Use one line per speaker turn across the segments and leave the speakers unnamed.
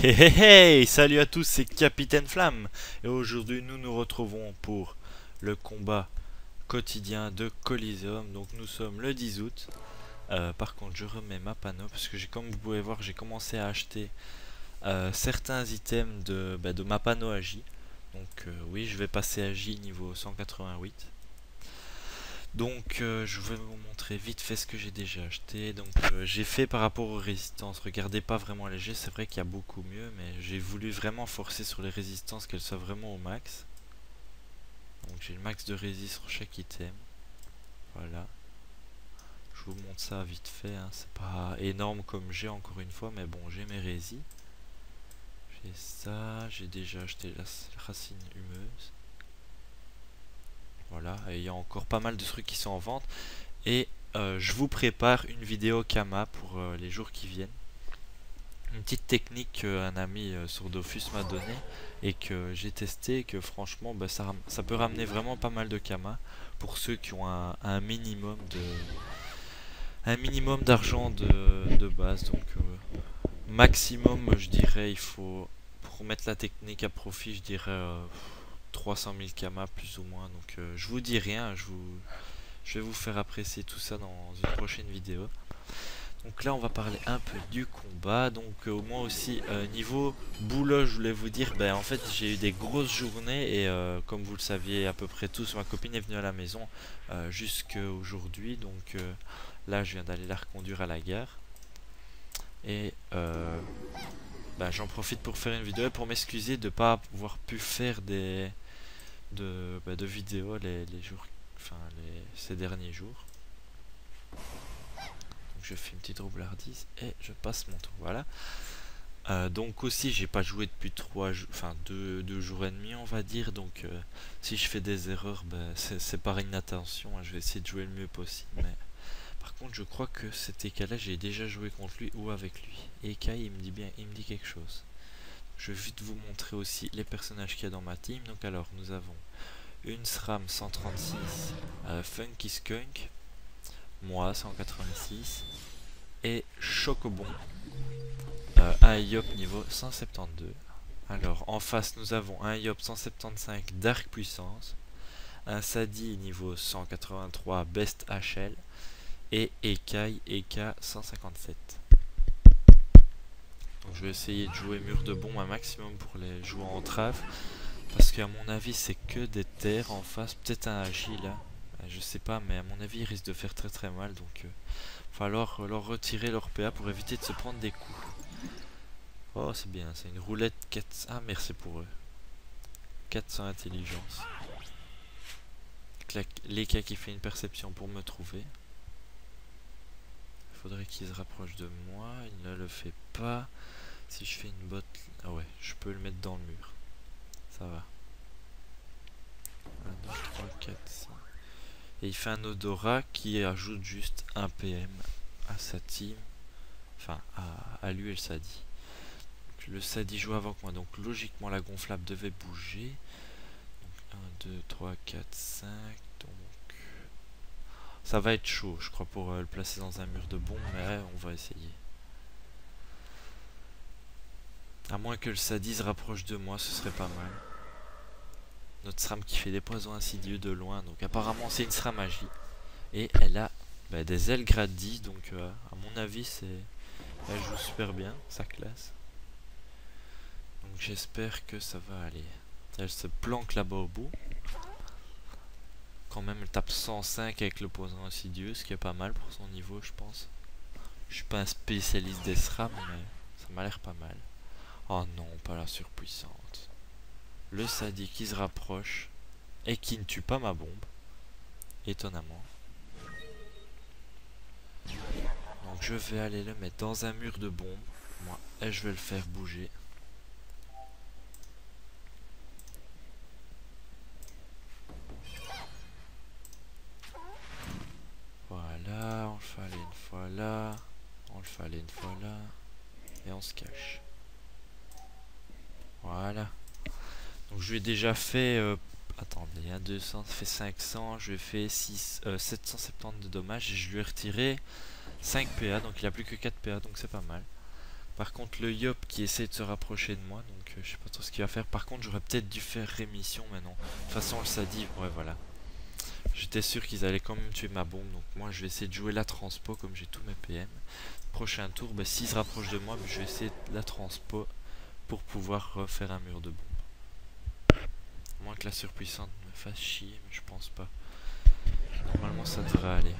Hey hey hey, salut à tous, c'est Capitaine Flamme et aujourd'hui nous nous retrouvons pour le combat quotidien de Coliseum. Donc nous sommes le 10 août. Par contre je remets ma panneau parce que comme vous pouvez voir j'ai commencé à acheter certains items de ma panneau AJ. Donc oui, je vais passer AJ niveau 188. Donc je vais vous montrer vite fait ce que j'ai déjà acheté. Donc j'ai fait par rapport aux résistances. Regardez pas vraiment léger, c'est vrai qu'il y a beaucoup mieux, mais j'ai voulu vraiment forcer sur les résistances, qu'elles soient vraiment au max. Donc j'ai le max de résist sur chaque item. Voilà. Je vous montre ça vite fait, hein. C'est pas énorme comme j'ai encore une fois, mais bon, j'ai mes résis. J'ai ça, j'ai déjà acheté la racine humeuse. Voilà, et il y a encore pas mal de trucs qui sont en vente. Et je vous prépare une vidéo Kama pour les jours qui viennent. Une petite technique qu'un ami sur Dofus m'a donné et que j'ai testé et que franchement ça peut ramener vraiment pas mal de Kama pour ceux qui ont un minimum d'argent de base. Donc maximum je dirais il faut, pour mettre la technique à profit, je dirais 300 000 Kama plus ou moins. Donc je vous dis rien, je vais vous faire apprécier tout ça dans une prochaine vidéo. Donc là on va parler un peu du combat. Donc moi aussi niveau boulot, je voulais vous dire, ben en fait j'ai eu des grosses journées et comme vous le saviez à peu près tous, ma copine est venue à la maison jusqu'à aujourd'hui. Donc là je viens d'aller la reconduire à la gare. Et ben, j'en profite pour faire une vidéo et pour m'excuser de ne pas avoir pu faire de vidéos les jours, enfin ces derniers jours. Je fais une petite roublardise et je passe mon tour. Voilà. Donc aussi j'ai pas joué depuis 2 jours et demi on va dire. Donc si je fais des erreurs, ben, c'est par inattention, hein. Je vais essayer de jouer le mieux possible. Mais par contre je crois que cet Eka là j'ai déjà joué contre lui ou avec lui. Eka il me dit quelque chose. Je vais vite vous montrer aussi les personnages qu'il y a dans ma team. Donc alors nous avons une SRAM 136, Funky Skunk, moi 186 et Chocobon, un Iop niveau 172. Alors en face nous avons un Iop 175 Dark Puissance, un Sadi niveau 183 Best HL et Ekai EK 157. Donc je vais essayer de jouer mur de bombe un maximum pour les jouer en trave, parce qu'à mon avis c'est que des terres en face, peut-être un Agi là, je sais pas, mais à mon avis ils risquent de faire très mal. Donc falloir leur retirer leur PA pour éviter de se prendre des coups. Oh c'est bien, c'est une roulette 4... Ah merci pour eux. 400 intelligence. L'Eka qui fait une perception pour me trouver. Il faudrait qu'il se rapproche de moi, il ne le fait pas. Si je fais une botte... Ah ouais, je peux le mettre dans le mur. Ça va. 1, 2, 3, 4, 5. Et il fait un odorat qui ajoute juste un PM à sa team. Enfin, à lui et le Sadi. Le Sadi joue avant que moi, donc logiquement la gonflable devait bouger. Donc 1, 2, 3, 4, 5. Donc ça va être chaud, je crois, pour le placer dans un mur de bombe, mais on va essayer. À moins que le Sadi se rapproche de moi, ce serait pas mal. Notre SRAM qui fait des poisons insidieux de loin, donc apparemment c'est une SRAM magie. Et elle a des ailes grade 10, donc à mon avis elle joue super bien, sa classe. Donc j'espère que ça va aller. Elle se planque là-bas au bout. Quand même elle tape 105 avec le poison insidieux, ce qui est pas mal pour son niveau je pense. Je suis pas un spécialiste des SRAM, mais ça m'a l'air pas mal. Oh non, pas la surpuissante. Le Sadi qui se rapproche et qui ne tue pas ma bombe, étonnamment. Donc je vais aller le mettre dans un mur de bombe, moi, et je vais le faire bouger. Voilà, on le fait aller une fois là, on le fait aller une fois là, et on se cache. Voilà. Donc je lui ai déjà fait... attendez, 200, ça fait 500, je lui ai fait 770 de dommages et je lui ai retiré 5 PA, donc il a plus que 4 PA, donc c'est pas mal. Par contre, le Yop qui essaie de se rapprocher de moi, donc je sais pas trop ce qu'il va faire. Par contre, j'aurais peut-être dû faire rémission, mais non. De toute façon, le Sadi, ouais, voilà. J'étais sûr qu'ils allaient quand même tuer ma bombe, donc moi je vais essayer de jouer la transpo comme j'ai tous mes PM. Prochain tour, bah, s'ils se rapprochent de moi, je vais essayer de la transpo pour pouvoir refaire un mur de bombe. À moins que la surpuissante me fasse chier, mais je pense pas. Normalement ça devrait aller.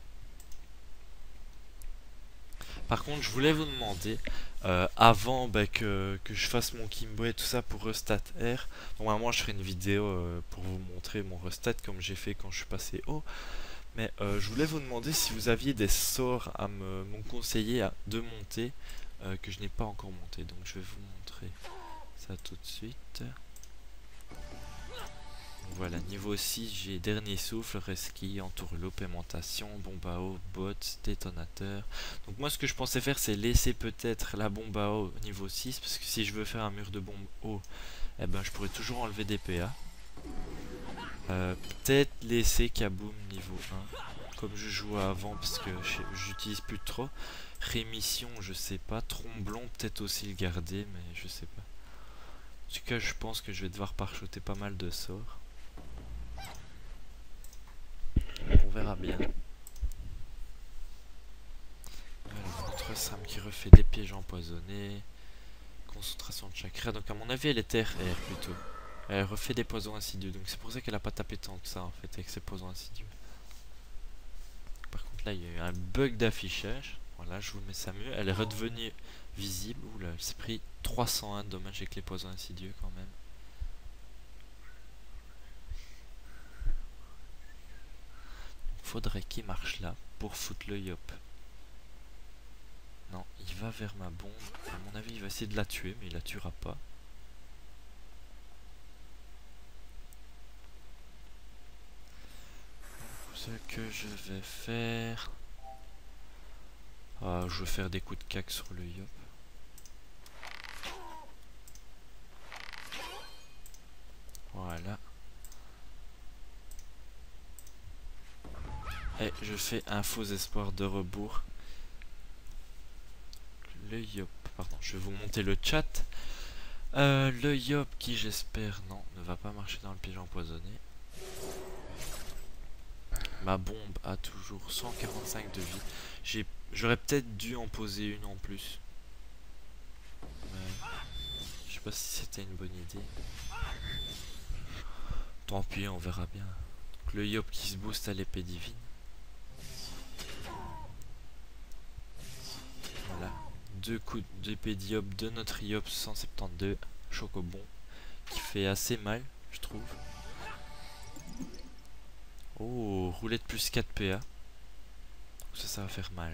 Par contre, je voulais vous demander, avant que je fasse mon Kimbo et tout ça pour Restat R, normalement je ferai une vidéo pour vous montrer mon Restat comme j'ai fait quand je suis passé haut. Mais je voulais vous demander si vous aviez des sorts à me conseiller de monter que je n'ai pas encore monté. Donc je vais vous montrer ça tout de suite. Voilà, niveau 6, j'ai Dernier Souffle, Reski, Entourloupe, Aimantation, Bombe à eau, Bot, Détonateur. Donc moi ce que je pensais faire c'est laisser peut-être la bombe à eau niveau 6, parce que si je veux faire un mur de bombe eau, eh ben je pourrais toujours enlever des PA. Peut-être laisser Kaboom niveau 1, comme je jouais avant, parce que j'utilise plus trop. Rémission, je sais pas. Tromblon, peut-être aussi le garder, mais je sais pas. En tout cas, je pense que je vais devoir pare-shooter pas mal de sorts. On verra bien. Alors, notre Sam qui refait des pièges empoisonnés. Concentration de chakra. Donc, à mon avis, elle est terre plutôt. Elle refait des poisons insidieux. Donc, c'est pour ça qu'elle a pas tapé tant que ça en fait avec ses poisons insidieux. Par contre, là, il y a eu un bug d'affichage. Voilà, je vous mets ça mieux. Elle est redevenue visible. Oula, elle s'est pris 301 de dommages avec les poisons insidieux quand même. Faudrait qu'il marche là pour foutre le Yop. Non, il va vers ma bombe. À mon avis, il va essayer de la tuer, mais il la tuera pas. Ce que je vais faire... Ah, je vais faire des coups de cac sur le Yop. Voilà. Et je fais un faux espoir de rebours. Le Yop, pardon, je vais vous monter le chat. Le Yop qui j'espère, non, ne va pas marcher dans le piège empoisonné. Ma bombe a toujours 145 de vie. J'aurais peut-être dû en poser une en plus. Mais je sais pas si c'était une bonne idée. Tant pis, on verra bien. Donc, le Yop qui se booste à l'épée divine. Voilà. 2 coups d'épée d'Yop de notre Yop 172 Chocobon. Qui fait assez mal, je trouve. Oh, roulette plus 4 PA. Ça va faire mal.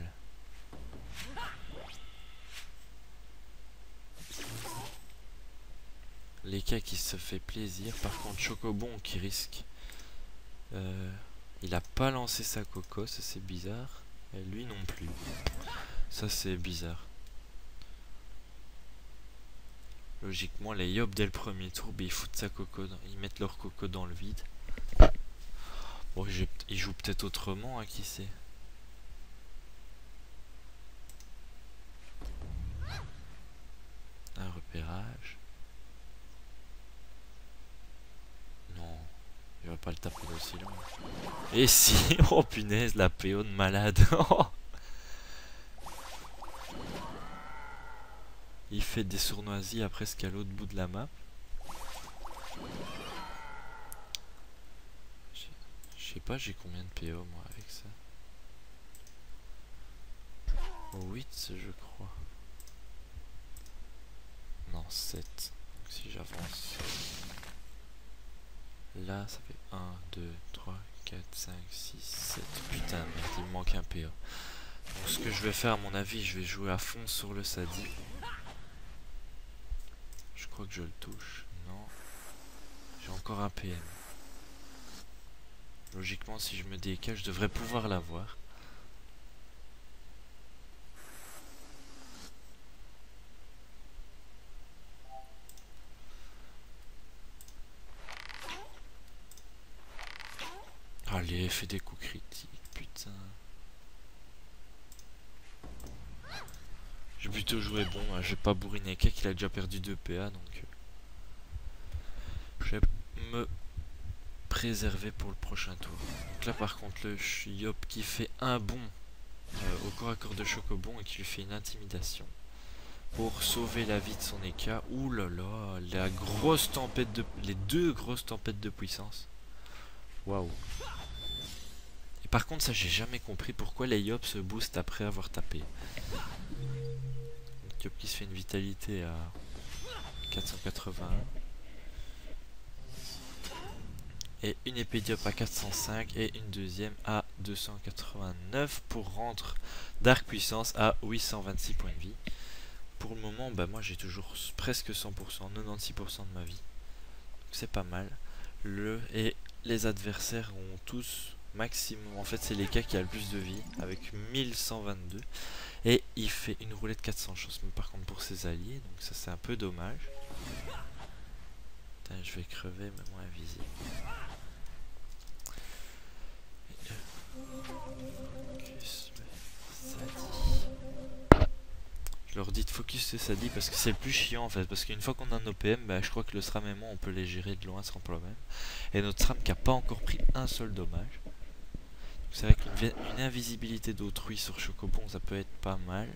Leka qui se fait plaisir. Par contre, Chocobon qui risque. Il a pas lancé sa coco, ça c'est bizarre. Et lui non plus. Ça c'est bizarre. Logiquement, les Yop dès le premier tour, ils foutent sa coco, ils mettent leur coco dans le vide. Bon, ils jouent peut-être autrement, hein, qui sait. Un repérage. Non, il va pas le taper aussi loin. Et si, oh punaise, la PO de malade. Il fait des sournoisies à presque à l'autre bout de la map. Je sais pas, j'ai combien de PO moi avec ça. 8 je crois. Non, 7. Donc si j'avance. Là, ça fait 1, 2, 3, 4, 5, 6, 7. Putain, merde, il me manque un PO. Donc ce que je vais faire, à mon avis, je vais jouer à fond sur le Sadi. Je crois que je le touche. Non. J'ai encore un PM. Logiquement, si je me décale, je devrais pouvoir l'avoir. Allez, fais des coups critiques, putain. J'ai plutôt joué bon, je vais pas bourriner Keck, il a déjà perdu 2 PA donc je vais me préserver pour le prochain tour. Donc là par contre le Yop qui fait un bond au corps à corps de Chocobon et qui lui fait une intimidation pour sauver la vie de son Eka. Ouh là là, la grosse tempête de... les deux grosses tempêtes de puissance. Waouh. Et par contre ça j'ai jamais compris pourquoi les Yop se boostent après avoir tapé. Donc, Yop qui se fait une vitalité à 481. Et une épée Diop à 405 et une deuxième à 289 pour rendre Dark Puissance à 826 points de vie. Pour le moment, bah moi j'ai toujours presque 100%, 96% de ma vie. C'est pas mal. Et les adversaires ont tous maximum. En fait, c'est les cas qui a le plus de vie avec 1122. Et il fait une roulette 400 chances. Mais par contre, pour ses alliés, donc ça c'est un peu dommage. Putain, je vais crever, mais moi invisible. Je leur dis de focus sur Sadie parce que c'est le plus chiant en fait. Parce qu'une fois qu'on a un OPM, bah, je crois que le SRAM et moi on peut les gérer de loin sans problème. Et notre SRAM qui a pas encore pris un seul dommage. C'est vrai qu'une invisibilité d'autrui sur Chocobon ça peut être pas mal.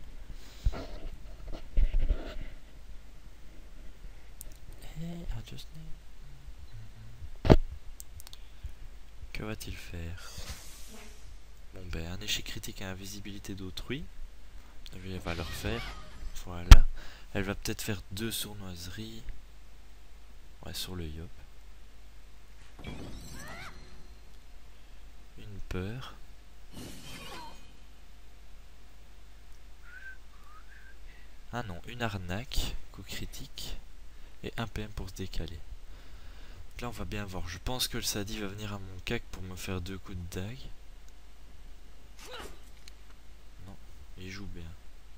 Que va-t-il faire? Bon ben un échec critique à invisibilité d'autrui. Elle va le refaire. Voilà. Elle va peut-être faire 2 sournoiseries. Ouais, sur le Yop. Une peur. Ah non, une arnaque, coup critique. Et un PM pour se décaler. Donc là on va bien voir. Je pense que le Sadi va venir à mon cac pour me faire 2 coups de dague. Non, il joue bien.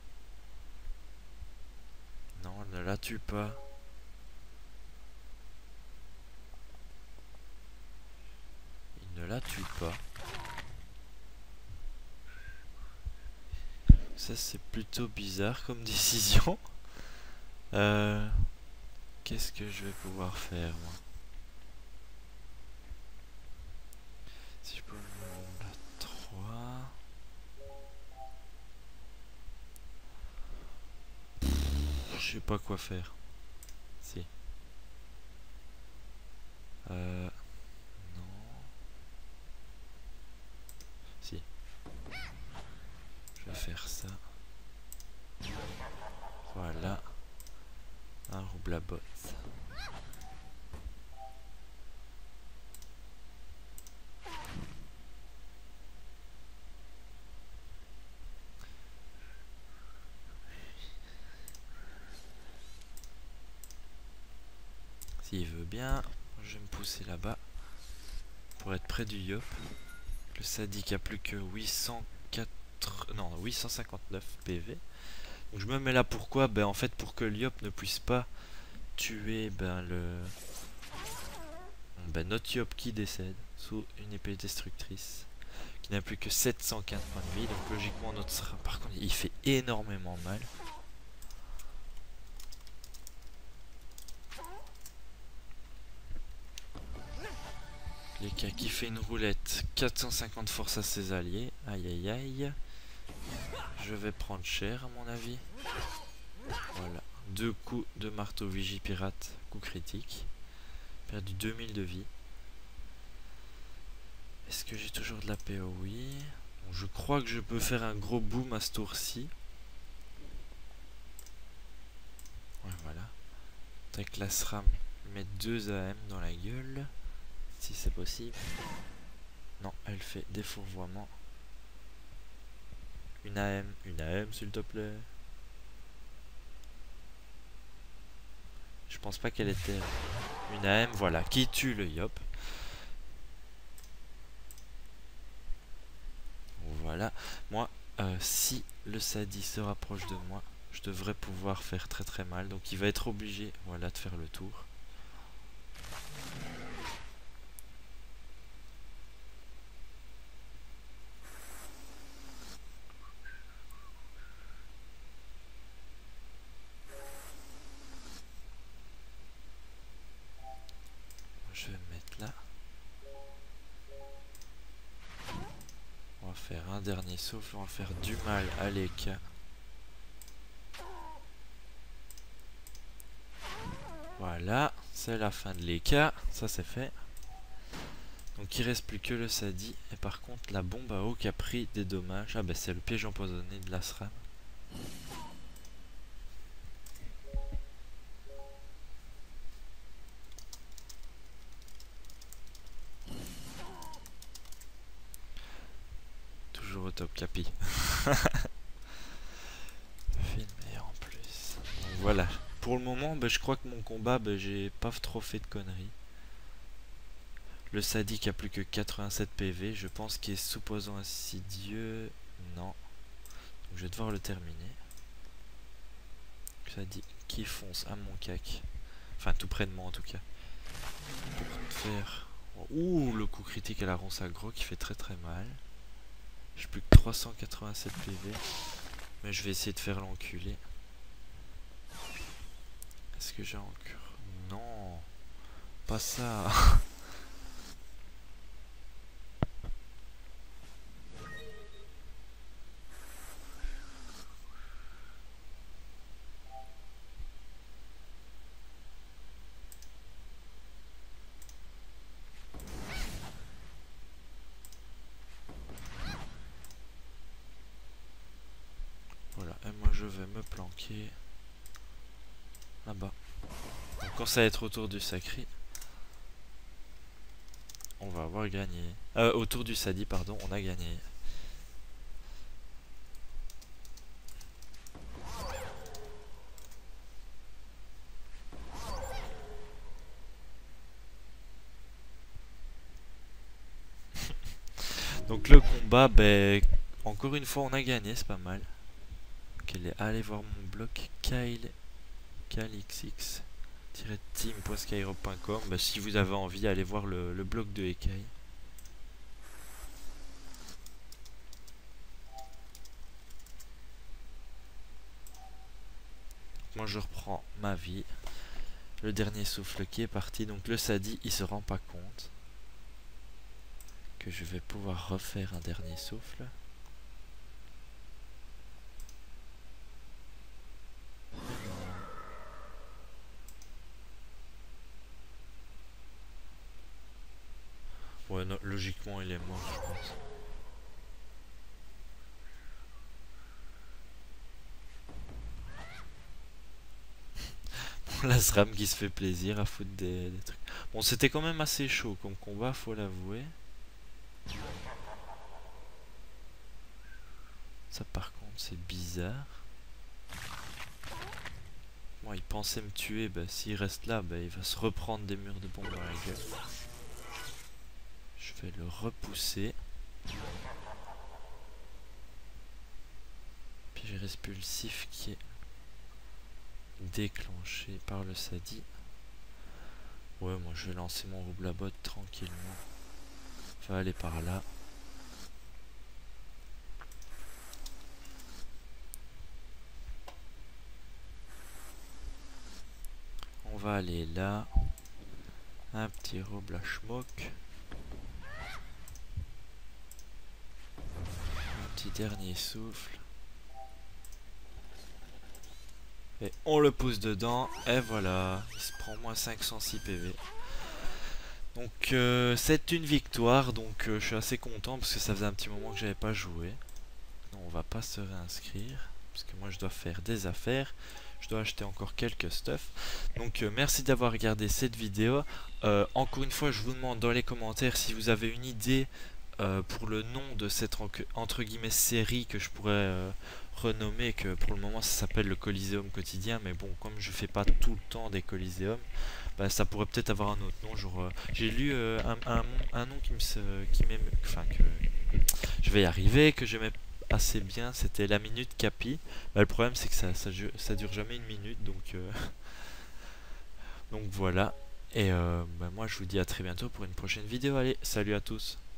Non, ne la tue pas. Il ne la tue pas. Ça c'est plutôt bizarre comme décision. Qu'est-ce que je vais pouvoir faire moi? Si je peux la 3. Je sais pas quoi faire. Si. Non. Si. Je vais faire ça. Voilà. Un rouble à botte. S'il veut bien, je vais me pousser là-bas pour être près du Yop. Le Sadique a plus que 859 PV. Donc je me mets là pourquoi? Ben en fait pour que le Yop ne puisse pas tuer notre Yop qui décède sous une épée destructrice qui n'a plus que 715 points de vie. Donc logiquement notre sera... Par contre il fait énormément mal. Leka qui fait une roulette 450 force à ses alliés. Aïe aïe aïe. Je vais prendre cher à mon avis. Voilà. 2 coups de marteau vigie pirate. Coup critique. Perdu 2000 de vie. Est-ce que j'ai toujours de la PO? Oui. Bon, je crois que je peux faire un gros boom à ce tour-ci. Ouais, voilà. Avec la SRAM, mettre 2 AM dans la gueule. Si c'est possible. Non, elle fait des fourvoiements. Une AM s'il te plaît. Je pense pas qu'elle était une AM, voilà, qui tue le Yop. Voilà, moi, si le Sadi se rapproche de moi, je devrais pouvoir faire très très mal. Donc il va être obligé, voilà, de faire le tour. faire un dernier souffle, on va faire du mal à l'Eka. Voilà, c'est la fin de l'Eka, ça c'est fait. Donc il reste plus que le Sadi, et par contre la bombe à eau qui a pris des dommages. Ah bah c'est le piège empoisonné de l'Asram. Toujours au top Capi. Filmé en plus. Donc voilà. Pour le moment, je crois que mon combat, j'ai pas trop fait de conneries. Le Sadique a plus que 87 PV. Je pense qu'il est sous poison insidieux. Non. Donc je vais devoir le terminer. Sadique qui fonce à mon cac. Enfin, tout près de moi en tout cas. Pour faire... Ouh, le coup critique à la ronce aggro qui fait très très mal. J'ai plus que 387 PV. Mais je vais essayer de faire l'enculé. Est-ce que j'ai encore... Non. Pas ça. Voilà, et moi je vais me planquer là-bas. Donc quand ça va être autour du sacré, on va avoir gagné. Autour du Sadi, pardon, on a gagné. Donc le combat, encore une fois on a gagné, c'est pas mal. Donc allez voir mon blog kylexx-team.skyrock.com. Si vous avez envie, allez voir le blog de Ekai. Moi je reprends ma vie. Le dernier souffle qui est parti. Donc le Sadi il se rend pas compte que je vais pouvoir refaire un dernier souffle. Ouais, non, logiquement il est mort je pense. La SRAM qui se fait plaisir à foutre des trucs. Bon, c'était quand même assez chaud comme combat, faut l'avouer. Ça par contre c'est bizarre. Moi il pensait me tuer, s'il reste là, il va se reprendre des murs de bombes dans la gueule. Je vais le repousser. Puis j'ai Respulsif qui est déclenché par le Sadi. Ouais, moi je vais lancer mon roublabot tranquillement. Va aller par là. On va aller là. Un petit rouble à schmock. Un petit dernier souffle. Et on le pousse dedans. Et voilà. Il se prend moins 506 PV. Donc c'est une victoire. Donc je suis assez content parce que ça faisait un petit moment que j'avais pas joué. Non, on va pas se réinscrire. Parce que moi je dois faire des affaires. Je dois acheter encore quelques stuff. Donc merci d'avoir regardé cette vidéo. Encore une fois je vous demande dans les commentaires si vous avez une idée pour le nom de cette entre guillemets série que je pourrais renommer, que pour le moment ça s'appelle le Coliseum quotidien, mais bon comme je fais pas tout le temps des Coliseums, ça pourrait peut-être avoir un autre nom, genre j'ai lu un nom qui m'aime, enfin que je vais y arriver, que j'aimais assez bien, c'était la minute Capi. Le problème c'est que ça dure jamais une minute, donc donc voilà. Et moi je vous dis à très bientôt pour une prochaine vidéo. Allez, salut à tous.